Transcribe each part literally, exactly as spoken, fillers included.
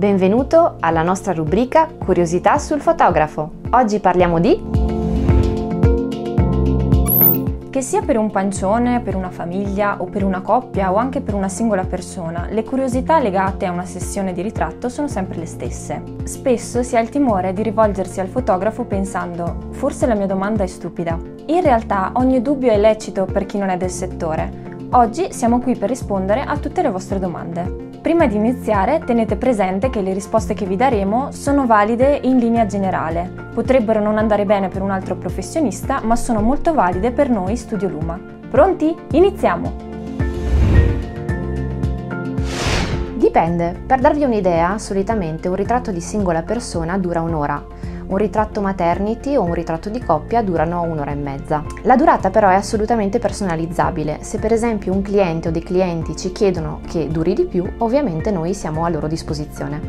benvenuto alla nostra rubrica Curiosità sul fotografo. Oggi parliamo di... Che sia per un pancione, per una famiglia o per una coppia o anche per una singola persona, le curiosità legate a una sessione di ritratto sono sempre le stesse. Spesso si ha il timore di rivolgersi al fotografo pensando «forse la mia domanda è stupida». In realtà ogni dubbio è lecito per chi non è del settore. Oggi siamo qui per rispondere a tutte le vostre domande. Prima di iniziare tenete presente che le risposte che vi daremo sono valide in linea generale. Potrebbero non andare bene per un altro professionista, ma sono molto valide per noi Studio Luma. Pronti? Iniziamo! Dipende. Per darvi un'idea, solitamente un ritratto di singola persona dura un'ora. Un ritratto maternity o un ritratto di coppia durano un'ora e mezza. La durata però è assolutamente personalizzabile. Se per esempio un cliente o dei clienti ci chiedono che duri di più, ovviamente noi siamo a loro disposizione.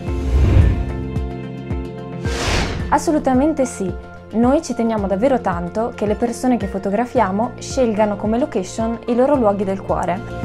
Assolutamente sì. Noi ci teniamo davvero tanto che le persone che fotografiamo scelgano come location i loro luoghi del cuore.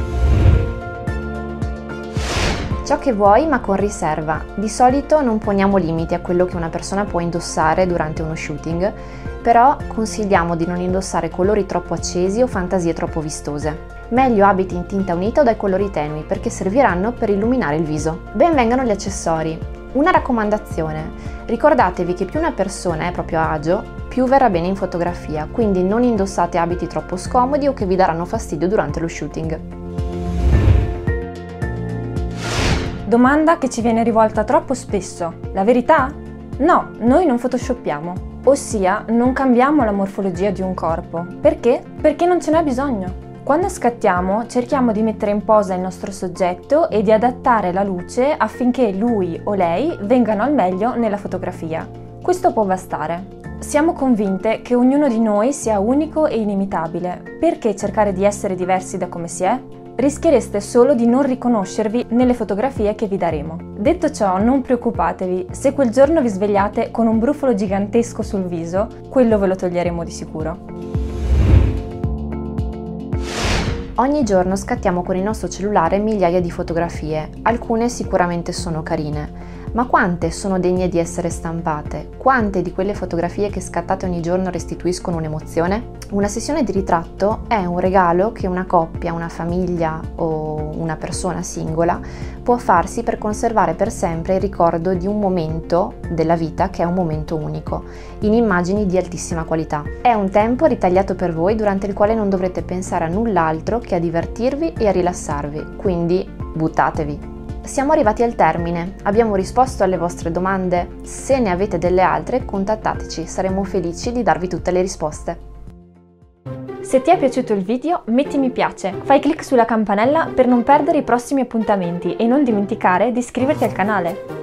Ciò che vuoi, ma con riserva. Di solito non poniamo limiti a quello che una persona può indossare durante uno shooting, però consigliamo di non indossare colori troppo accesi o fantasie troppo vistose. Meglio abiti in tinta unita o dai colori tenui, perché serviranno per illuminare il viso. Ben vengano gli accessori. Una raccomandazione: ricordatevi che più una persona è a proprio agio, più verrà bene in fotografia, quindi non indossate abiti troppo scomodi o che vi daranno fastidio durante lo shooting. Domanda che ci viene rivolta troppo spesso. La verità? No, noi non photoshoppiamo. Ossia, non cambiamo la morfologia di un corpo. Perché? Perché non ce n'è bisogno. Quando scattiamo, cerchiamo di mettere in posa il nostro soggetto e di adattare la luce affinché lui o lei vengano al meglio nella fotografia. Questo può bastare. Siamo convinte che ognuno di noi sia unico e inimitabile. Perché cercare di essere diversi da come si è? Rischiereste solo di non riconoscervi nelle fotografie che vi daremo. Detto ciò, non preoccupatevi, se quel giorno vi svegliate con un brufolo gigantesco sul viso, quello ve lo toglieremo di sicuro. Ogni giorno scattiamo con il nostro cellulare migliaia di fotografie, alcune sicuramente sono carine, ma quante sono degne di essere stampate? Quante di quelle fotografie che scattate ogni giorno restituiscono un'emozione? Una sessione di ritratto è un regalo che una coppia, una famiglia o una persona singola può farsi per conservare per sempre il ricordo di un momento della vita che è un momento unico, in immagini di altissima qualità. È un tempo ritagliato per voi durante il quale non dovrete pensare a null'altro che a divertirvi e a rilassarvi, quindi buttatevi! Siamo arrivati al termine, abbiamo risposto alle vostre domande? Se ne avete delle altre, contattateci, saremo felici di darvi tutte le risposte. Se ti è piaciuto il video, metti mi piace, fai clic sulla campanella per non perdere i prossimi appuntamenti e non dimenticare di iscriverti al canale.